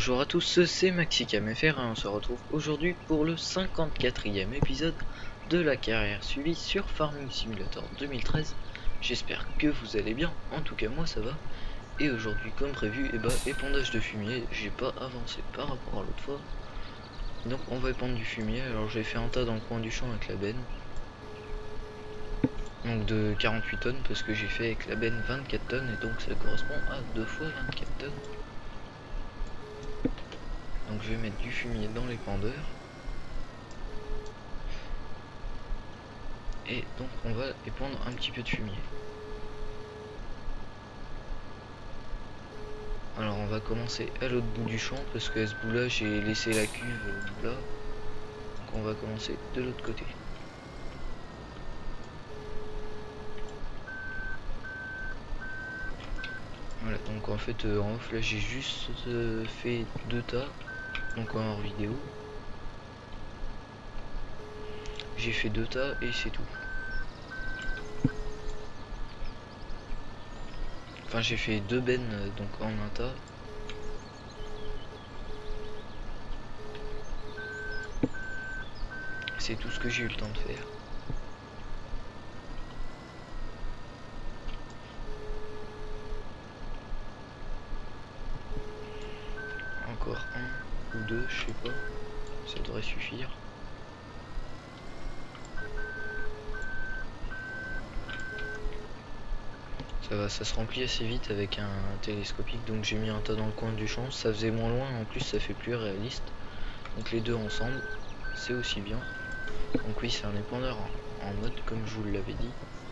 Bonjour à tous, c'est MaxiCamFR et on se retrouve aujourd'hui pour le 54e épisode de la carrière suivie sur Farming Simulator 2013. J'espère que vous allez bien, en tout cas moi ça va. Et aujourd'hui comme prévu, épandage de fumier, j'ai pas avancé par rapport à l'autre fois. Donc on va épandre du fumier, alors j'ai fait un tas dans le coin du champ avec la benne. Donc de 48 tonnes parce que j'ai fait avec la benne 24 tonnes et donc ça correspond à 2 fois 24 tonnes. Donc je vais mettre du fumier dans l'épandeur. Et donc on va épandre un petit peu de fumier. Alors on va commencer à l'autre bout du champ parce qu'à ce bout là j'ai laissé la cuve là. Donc on va commencer de l'autre côté. Voilà, donc en fait en off là j'ai juste fait 2 tas. Donc en hors vidéo j'ai fait 2 tas et c'est tout. Enfin j'ai fait 2 bennes donc en un tas. C'est tout ce que j'ai eu le temps de faire. Encore un ou deux, je sais pas. Ça devrait suffire. Ça se remplit assez vite avec un télescopique, donc j'ai mis un tas dans le coin du champ, ça faisait moins loin, en plus ça fait plus réaliste. Donc les deux ensemble, c'est aussi bien. Donc oui, c'est un épandeur en mode comme je vous l'avais dit.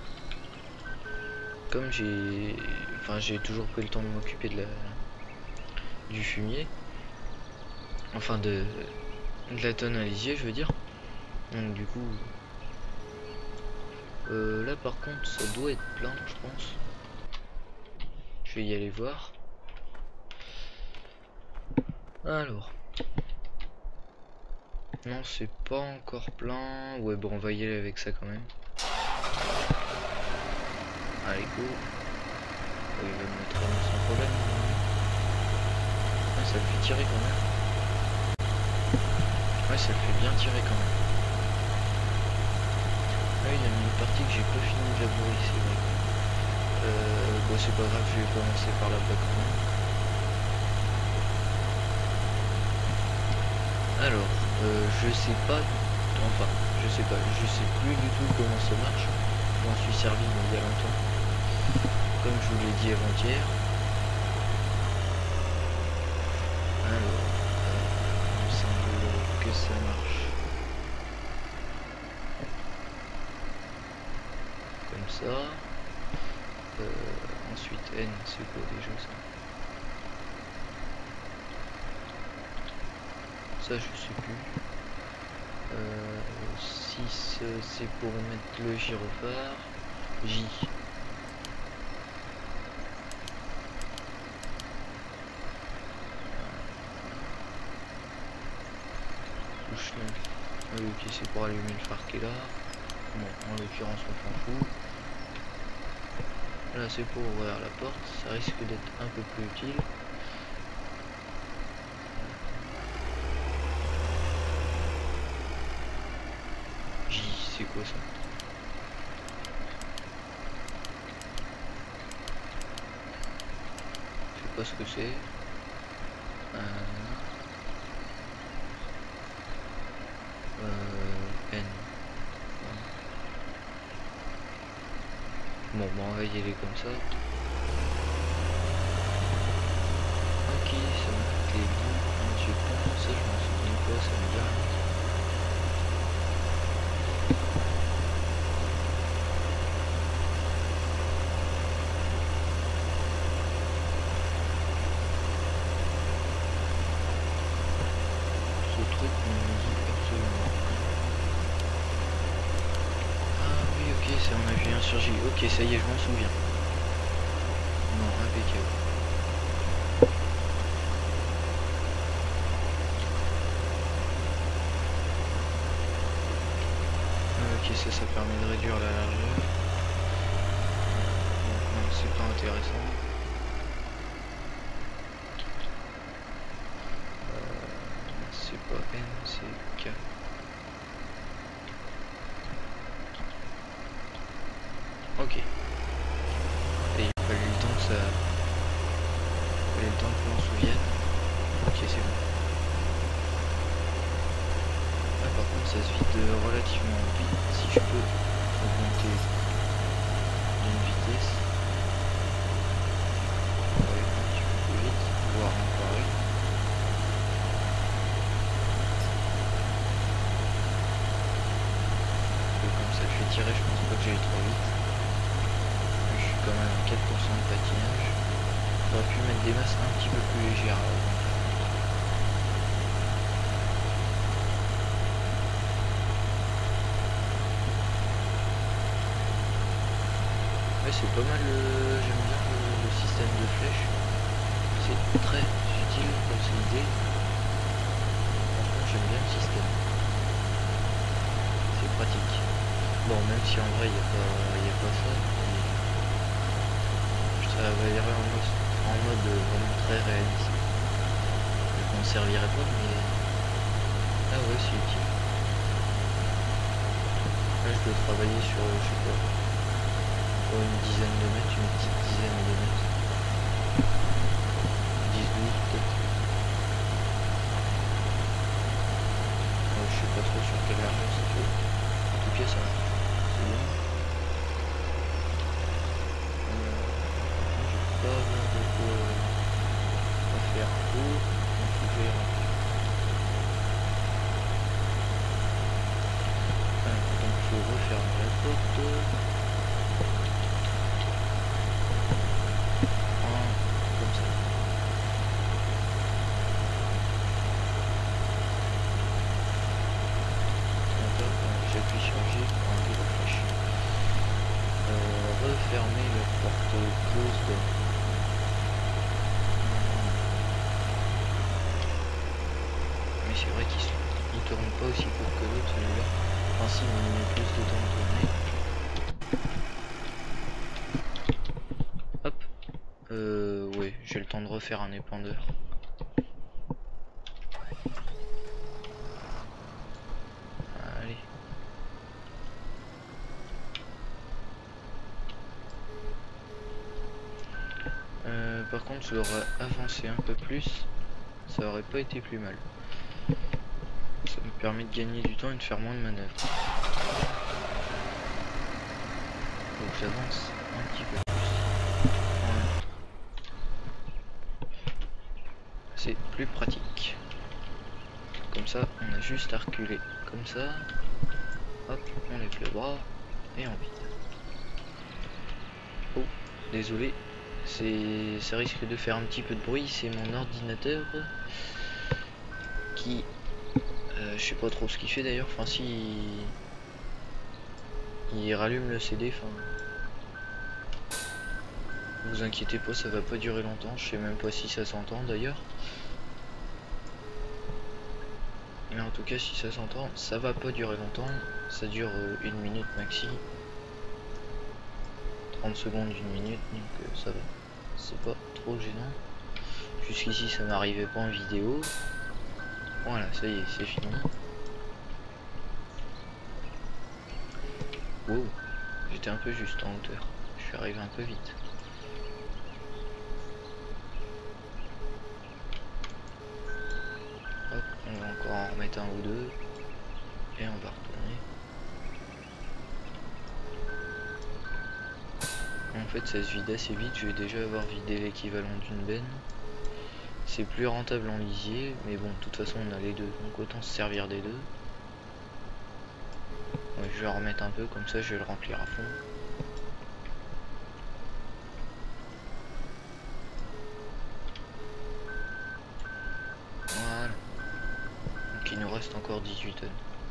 Comme j'ai toujours pris le temps de m'occuper du fumier. Enfin de la tonne à lisier, je veux dire. Donc du coup, là par contre ça doit être plein, je pense. Je vais y aller voir. Alors. Non, c'est pas encore plein. Ouais, bon, on va y aller avec ça quand même. Allez, go. Oh, il va me mettre sans problème. Ah, ça le fait tirer quand même. Ouais, ça le fait bien tirer quand même. Ah, il y a une partie que j'ai pas fini de labourer, c'est vrai. Bon, c'est pas grave, je vais commencer par là-bas quand même. Alors, je sais pas, enfin, je sais plus du tout comment ça marche. Je m'en suis servi il y a longtemps, comme je vous l'ai dit avant-hier. Alors, il me semble que ça marche comme ça. Ensuite N, c'est quoi déjà ça? Ça je sais plus. 6 c'est pour mettre le gyrophare. J. Touche 9. Ok, c'est pour allumer le phare qui est là. Bon, en l'occurrence on s'en fout. Là c'est pour ouvrir la porte, ça risque d'être un peu plus utile. J, c'est quoi ça? Je sais pas ce que c'est. N. Bon, on va y aller comme ça. Ok, ça m'a fait les bouts. Je pense, ça je m'en souviens pas, ça me dit rien. Ce truc ne me dit absolument rien. Ah oui, ok, c'est on a vu un sur J. Ok, ça y est, je m'en souviens. Non, impeccable. Ok, ça permet de réduire la largeur. Non, c'est pas intéressant. c'est K. Ok. Et il fallait le temps que ça... Il fallait le temps que l'on se souvienne. Ok, c'est bon. Là par contre ça se vide relativement vite. Si je peux augmenter d'une vitesse. Ouais, un petit peu plus vite, voire encore une. Comme ça le fait tirer, je pense pas que j'aille trop vite. Je suis quand même à 4% de patinage. J'aurais pu mettre des masses un petit peu plus légères. Ouais, c'est pas mal, j'aime bien le système de flèches. C'est très utile comme c'est l'idée. Franchement, j'aime bien le système. C'est pratique. Bon, même si en vrai il n'y a pas ça. Je travaillerai en mode vraiment très réaliste. Je m'en servirai pas, mais... Ah ouais, c'est utile. Là, je dois travailler sur, je sais pas, pour une dizaine de mètres, une petite dizaine de mètres. 10-12 peut-être. Ouais, je sais pas trop sur quelle largeur ça fait. En tout cas, ça va. C'est bien. J'ai pas vraiment de quoi faire pour. Donc, faut que j'aille rentrer. Donc, faut refermer la porte. Comme ça. J'appuie sur G pour enlever la flèche. Refermer la porte close. Mais c'est vrai qu'il tourne pas aussi court que l'autre, celui-là. Enfin si, mais il met plus de temps à tourner. Hop. Ouais, j'ai le temps de refaire un épandeur. Allez. Par contre, je l'aurais avancé un peu plus, ça aurait pas été plus mal. Ça me permet de gagner du temps et de faire moins de manœuvres. Donc j'avance un petit peu plus. Voilà. C'est plus pratique. Comme ça, on a juste à reculer. Comme ça, hop, on lève le bras et on vide. Oh, désolé. Ça risque de faire un petit peu de bruit, c'est mon ordinateur qui je sais pas trop ce qu'il fait d'ailleurs, enfin si il rallume le CD, enfin vous inquiétez pas, ça va pas durer longtemps, je sais même pas si ça s'entend d'ailleurs, mais en tout cas si ça s'entend, ça va pas durer longtemps, ça dure 1 minute maxi, 30 secondes, 1 minute, donc ça va. C'est pas trop gênant. Jusqu'ici ça m'arrivait pas en vidéo. Voilà, ça y est, c'est fini. Wow, j'étais un peu juste en hauteur. Je suis arrivé un peu vite. Hop, on va encore en remettre un ou deux. Et on va retourner. En fait ça se vide assez vite, je vais déjà avoir vidé l'équivalent d'une benne. C'est plus rentable en lisier, mais bon, de toute façon on a les deux, donc autant se servir des deux. Ouais, je vais en remettre un peu, comme ça je vais le remplir à fond. Voilà. Donc il nous reste encore 18 tonnes.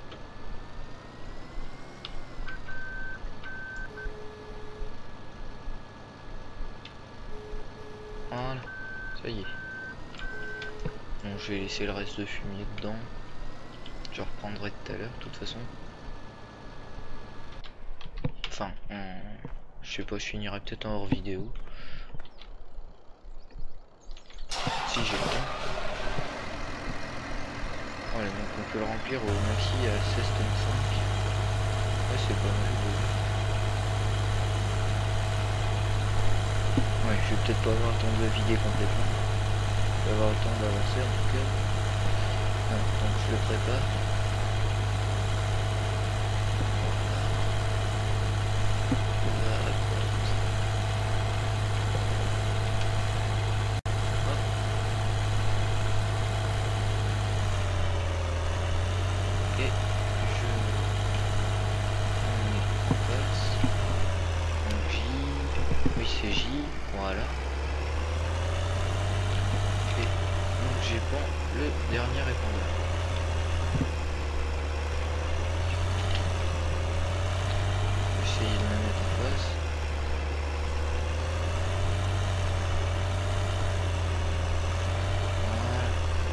Voilà, ça y est. Bon, je vais laisser le reste de fumier dedans. Je reprendrai tout à l'heure, de toute façon. Enfin, je sais pas, je finirai peut-être en hors vidéo. Si j'ai le temps. Voilà, donc on peut le remplir au maxi à 16 tonnes 5. Ouais, c'est pas mal. Ouais, je vais peut-être pas avoir le temps de le vider complètement. Je vais avoir le temps d'avancer en tout cas. Ah, donc je le prépare. Voilà. Et donc j'ai pas le dernier répondeur. Essayer de me mettre en face. Voilà.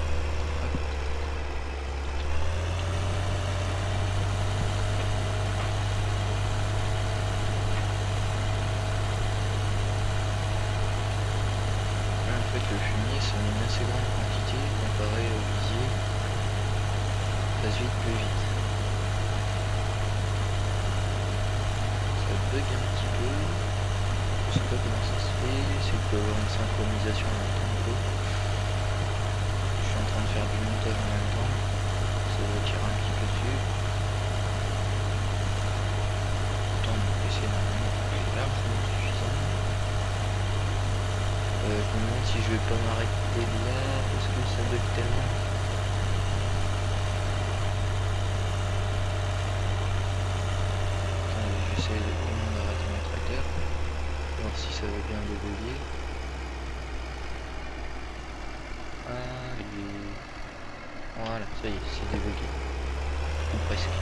Là, en fait, le fumier, c'est une assez grande quantité comparé au visier. Ça passe vite plus vite. Ça bug un petit peu. Je sais pas comment ça se fait. C'est qu'il peut y avoir une synchronisation en même temps. Je suis en train de faire du montage en même temps. Ça va tirer un petit peu dessus. Pourtant, mon PC normalement est largement suffisant. Je me demande si je vais pas m'arrêter là parce que ça bug tellement. Attendez, j'essaie de vraiment d'arrêter mon tracteur. Voir si ça va bien débugger. Allez. Voilà, ça y est, c'est débugué. Ou presque.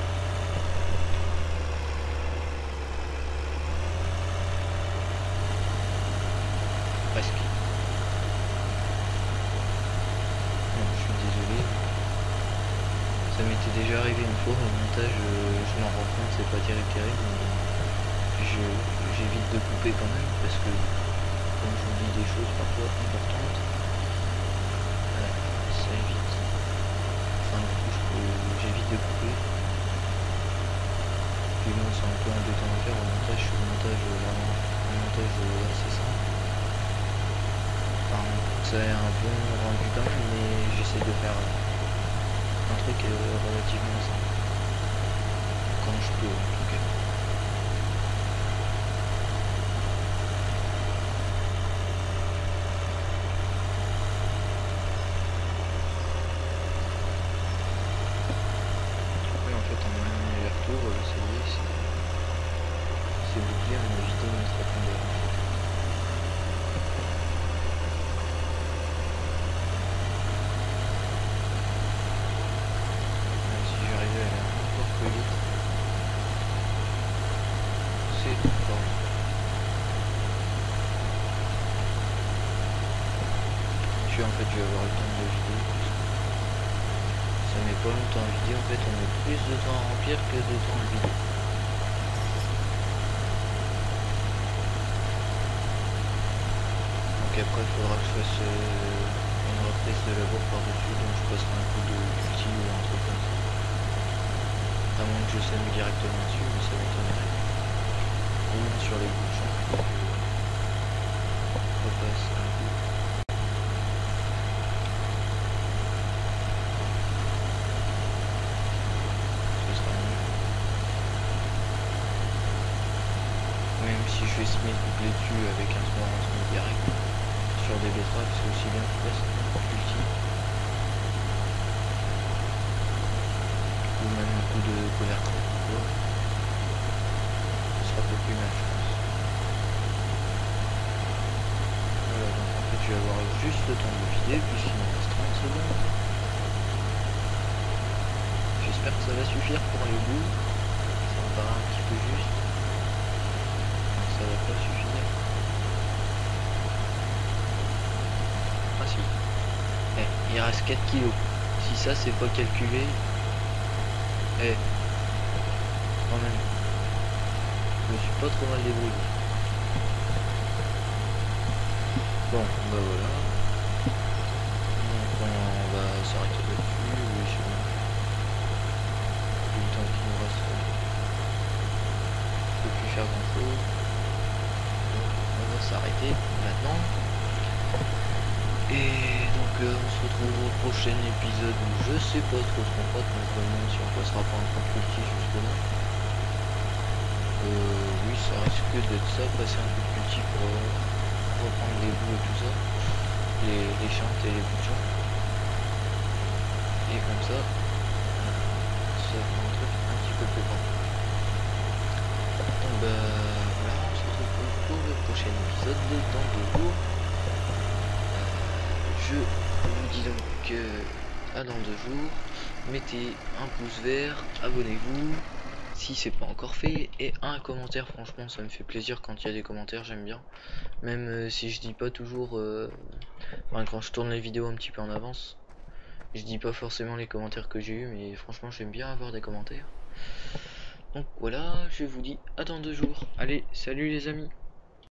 Presque. Bon, je suis désolé. Ça m'était déjà arrivé une fois au montage, je m'en rends compte, c'est pas terrible, mais j'évite de couper quand même parce que comme je vous dis des choses parfois importantes, ça évite. Enfin du coup j'évite de couper. Puis bon, c'est un peu embêtant à faire au montage, je fais un montage assez simple. Enfin, ça a un bon rendu quand même, mais j'essaie de faire un truc relativement simple. Quand je peux en tout cas. Oui, en fait, en un aller-retour, ça y est, c'est bouclé, on a vidé notre répondeur. Si j'arrivais à aller encore plus vite, c'est encore mieux. En fait, je vais avoir le temps de le vider. Ça met pas longtemps à vider, en fait, on met plus de temps à remplir que de temps à vider. Donc après, il faudra que je fasse une reprise de labour par-dessus, donc je passerai un coup de multi ou un truc comme ça. À moins que je sème directement dessus, mais ça m'étonnerait. Au moins sur les bouchons, je repasse un coup. Même si je vais se mettre boucler dessus avec un smooth direct sur des betteraves, c'est aussi bien que multi. Ou même un coup de couvercle. Ce sera pas plus mal, je pense. Voilà, donc en fait je vais avoir juste le temps de vider puisqu'il me reste 30 secondes. J'espère que ça va suffire pour les bouts. Ça me paraît un petit peu juste. Ça va pas suffire. Ah si. Il reste 4 kilos. Si ça c'est pas calculé. Quand même. Je me suis pas trop mal débrouillé. Bon, bah voilà. Donc on va s'arrêter là-dessus. Oui, c'est bon. arrêter maintenant. Et donc on se retrouve au prochain épisode où je sais pas trop ce qu'on fera, donc je me demande si on passera pas un contre ulti justement. Oui, ça risque d'être ça, passer un coup de ulti pour reprendre les bouts et tout ça, les chantes et les bouts de champ. Et comme ça fait un truc un petit peu plus grand. Donc bah voilà, on se retrouve pour le prochain épisode dans 2 jours. Je vous dis donc à dans 2 jours. Mettez un pouce vert, abonnez-vous si c'est pas encore fait, et un commentaire. Franchement ça me fait plaisir quand il y a des commentaires, j'aime bien. Même si je dis pas toujours, enfin, quand je tourne les vidéos un petit peu en avance, je dis pas forcément les commentaires que j'ai eu, mais franchement j'aime bien avoir des commentaires. Donc voilà, je vous dis à dans 2 jours. Allez, salut les amis.